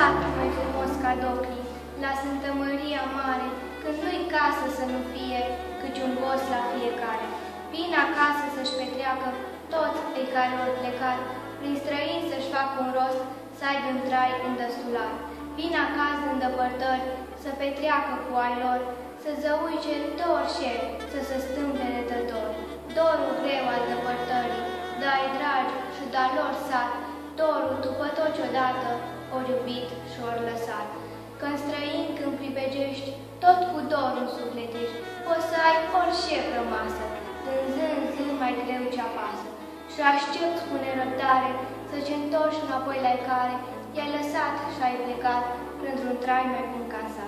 sat mai frumos ca Doclii, la Sfântă Maria Mare, când nu-i casă să nu fie, căci un gos la fiecare. Vin acasă să-și petreacă toți cei care ori plecat, prin străini să-și facă un rost, să aibă un trai îndăstulat. Vin acasă în depărtări, să petreacă cu ai lor, să zăuice de orice, să se stâmple de tători. Dorul greu al depărtării, de ai dragi și de-al lor sat, dorul după tot ce-odată ori iubit și ori lăsat. Când străini, când pribegești, tot cu dorul sufletești, poți să ai orice rămasă, din zi în zi mai greu ce apasă. Și aștepți cu nerăbdare să-ți întorci înapoi la care i-ai lăsat și ai plecat, printr-un trai mai bun ca